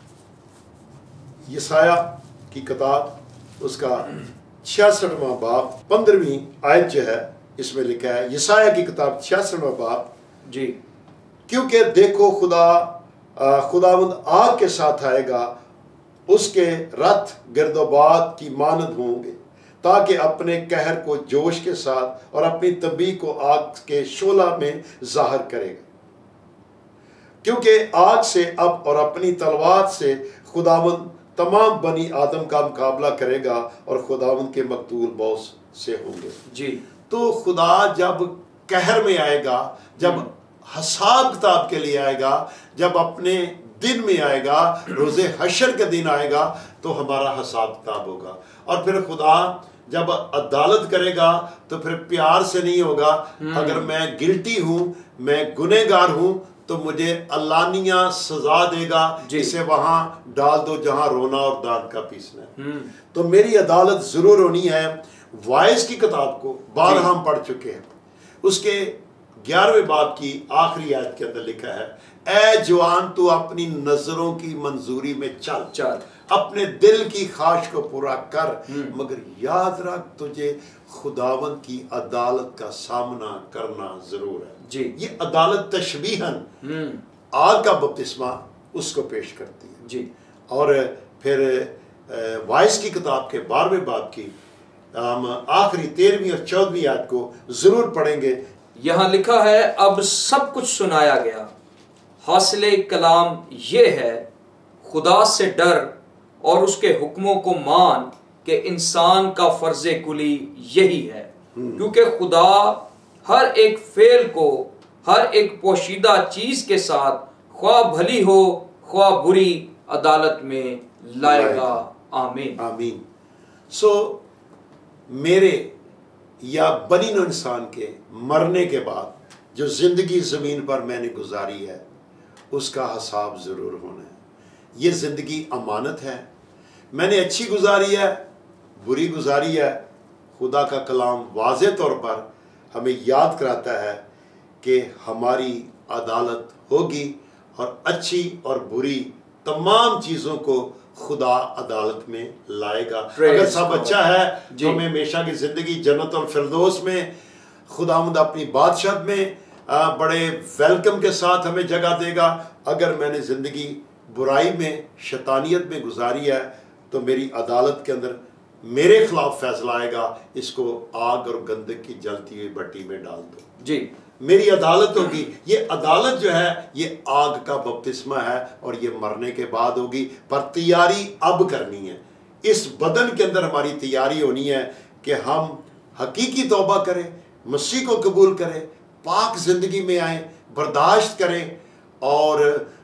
यसाया की किताब उसका 66वां बाब 15वीं आयत जो है इसमें लिखा है, यसाया की किताब 66वां बाब जी, क्योंकि देखो खुदावंद आग के साथ आएगा, उसके रथ गिरदोबाद की मानद होंगे, ताकि अपने कहर को जोश के साथ और अपनी तबी को आग के शोला में जाहिर करेगा। क्योंकि आग से अब और अपनी तलवार से खुदावंद तमाम बनी आदम का मुकाबला करेगा और खुदावंद के मकतूल बहुत से होंगे जी। तो खुदा जब कहर में आएगा, जब हिसाब किताब के लिए आएगा, जब अपने दिन में आएगा, रोज़े हशर के दिन आएगा, तो हमारा हिसाब किताब होगा। और फिर खुदा जब अदालत करेगा तो फिर प्यार से नहीं होगा। अगर मैं गिल्टी हूं, मैं गुनहगार हूं, तो मुझे अल्लानिया सजा देगा, जिसे वहां डाल दो जहां रोना और दांत का पीसना है। तो मेरी अदालत जरूर होनी है। वाइज की किताब को बार हम पढ़ चुके हैं। उसके 11वें बाब की आखिरी आयत के अंदर लिखा है, ऐ जवान तू अपनी नजरों की मंजूरी में चल, अपने दिल की ख्वाहिश को पूरा कर, मगर याद रख तुझे खुदावंद की अदालत का सामना करना जरूर है जी। ये अदालत तशबीहन आग का बपतिस्मा उसको पेश करती है जी। और फिर वाइस की किताब के 12वें बाब की हम आखिरी 13वीं और 14वीं आयत को जरूर पढ़ेंगे। यहां लिखा है, अब सब कुछ सुनाया गया, हासिले कलाम ये है, खुदा से डर और उसके हुक्मों को मान कि इंसान का फर्ज कुली यही है, क्योंकि खुदा हर एक फेल को हर एक पोशीदा चीज के साथ ख्वाह भली हो ख्वाह बुरी अदालत में लाएगा। आमीन आमीन। सो मेरे या बनी नो इंसान के मरने के बाद जो जिंदगी जमीन पर मैंने गुजारी है उसका हिसाब जरूर होना है। ये जिंदगी अमानत है, मैंने अच्छी गुजारी है बुरी गुजारी है। खुदा का कलाम वाज़े तौर पर हमें याद कराता है कि हमारी अदालत होगी और अच्छी और बुरी तमाम चीज़ों को खुदा अदालत में लाएगा। अगर सब अच्छा है तो हमें हमेशा की जिंदगी जन्नत और फिरदौस में खुदावंद अपनी बादशाहत में बड़े वेलकम के साथ हमें जगह देगा। अगर मैंने जिंदगी बुराई में शैतानियत में गुजारी है तो मेरी अदालत के अंदर मेरे खिलाफ फैसला आएगा, इसको आग और गंदक की जलती हुई भट्टी में डाल दो जी। मेरी अदालत होगी। ये अदालत जो है ये आग का बपतिस्मा है और ये मरने के बाद होगी, पर तैयारी अब करनी है। इस बदन के अंदर हमारी तैयारी होनी है कि हम हकीकी तौबा करें, मसीह को कबूल करें, पाक जिंदगी में आए, बर्दाश्त करें और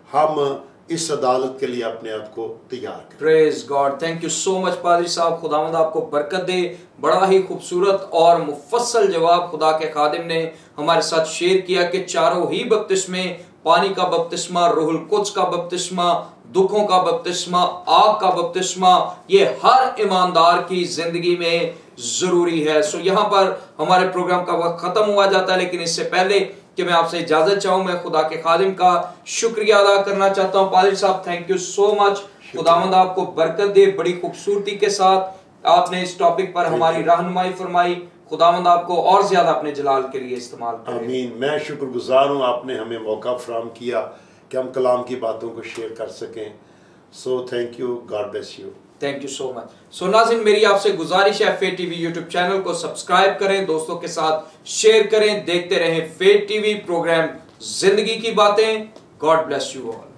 हम इस अदालत के लिए अपने आप को तैयार करें। Praise God, thank you so much पादरी साहब, खुदावंद आपको बरकत दे। बड़ा ही खूबसूरत और मुफस्सल जवाब खुदा के खादिम ने हमारे साथ शेयर किया कि चारों ही बपतिस्मे, पानी का बपतिस्मा, रूहुल कुद्स का बपतिस्मा, दुखों का बपतिस्मा, आग का बपतिस्मा, ये हर ईमानदार की जिंदगी में जरूरी है। सो यहाँ पर हमारे प्रोग्राम का वक्त खत्म हुआ जाता है, लेकिन इससे पहले कि मैं आपसे इजाजत चाहूं, मैं खुदा के खादिम का शुक्रिया अदा करना चाहता हूं। पादरी साहब, थैंक यू सो मच। खुदावंद आपको बरकत दे। बड़ी खूबसूरती के साथ आपने इस टॉपिक पर हमारी रहनुमाई फरमाई। खुदावंद आपको और ज्यादा अपने जलाल के लिए इस्तेमाल करे। आमीन। मैं शुक्रगुजार हूं, आपने हमें मौका फराहम किया कि हम कलाम की बातों को शेयर कर सकें। So thank you, God bless you. Thank you so much. So नाज़रीन, मेरी आपसे गुजारिश है, फेथ टीवी यूट्यूब चैनल को सब्सक्राइब करें, दोस्तों के साथ शेयर करें, देखते रहें फेथ टीवी प्रोग्राम जिंदगी की बातें। God bless you all.